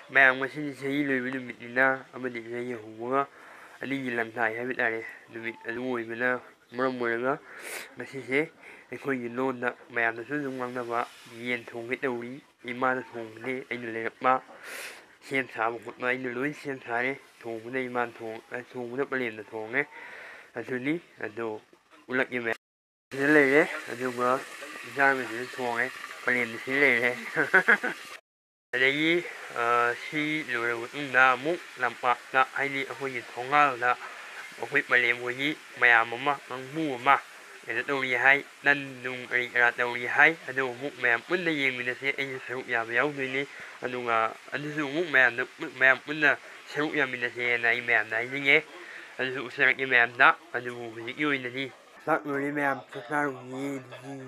Mẹ mà xin thấy lời với mình na mà định ngay nhiều quá anh đi làm thải hay biết ai mình ngồi mình na mong muốn đó mà xin thế anh khơi nhìn luôn đó mẹ nó sử dụng năng đó yên thùng cái đầu đi iman thùng đi anh lấy mà xem thả một ngày anh lưới xem thả đi thùng đây iman thùng nó bền là thùng ấy anh thứ ní anh đồ ulat như mẹ thế này đấy anh dùng đó ra mình sẽ thùng ấy bền thế này đấy đây si lừa na muk nampak na ini aku ni thongal na aku balik bunyi maya mama mangmu ma ada tahu dia hai dan dung ada tahu dia hai ada muk maya pun dah yang mina saya ini seru ya biau ni ada ada seru muk maya pun dah seru ya mina saya nai maya nai ni nghe ada seru serak ni maya dah ada bunyi yêu ini ni sak ni maya sekarang ni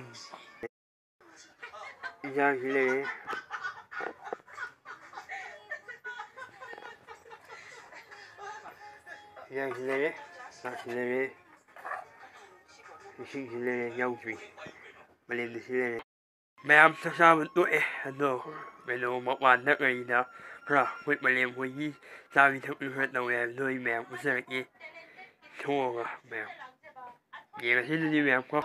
jangan gila Yang sendiri, nak sendiri, isi sendiri jauh sih, beli di sini. Macam sama tu aduh, belum mau nak lagi dah. Pra, buat beli bunyi, tapi tak lihat tahu yang tu macam besar ni, tua lah macam. Dia kasi ni macam kau.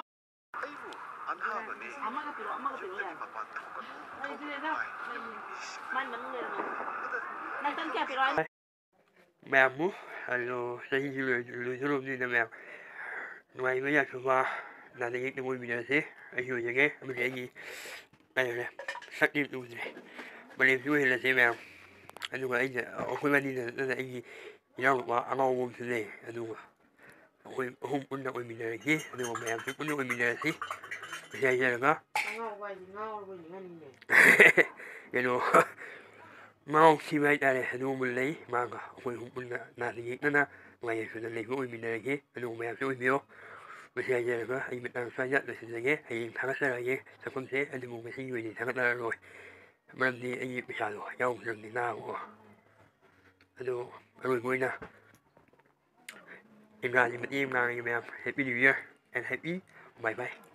Mẹ mu, alo, saya dulu ni dah mẹ. Ngoài bây giờ chúng ta là những cái môi mình thế, anh hiểu như thế, mình thấy gì? Đây này, sắc đi luôn này. Mình làm vui là thế mẹ. Anh đúng là anh không quen đi là anh gì? Nhau mà ăn ngon ngon thế này, anh đúng là. Không muốn đâu mình là thế, anh đúng là mẹ không muốn đâu mình là thế. Bây giờ là có. Cái đồ mau khi bây giờ này đúng mình lấy mà không muốn là gì nữa nè. Ngoài sự này của mình là thế, anh đúng mẹ tôi biết. Bây giờ là có anh mình đang xoay nhất là sự này anh thắng rất là ghê, sao không thế anh muốn cái gì thì thắng rất là rồi. Mà đi anh bị sao rồi, nhau đừng đi nào. Alo, rồi vui nè. Em ra thì mình im ra em happy new year and happy bye bye.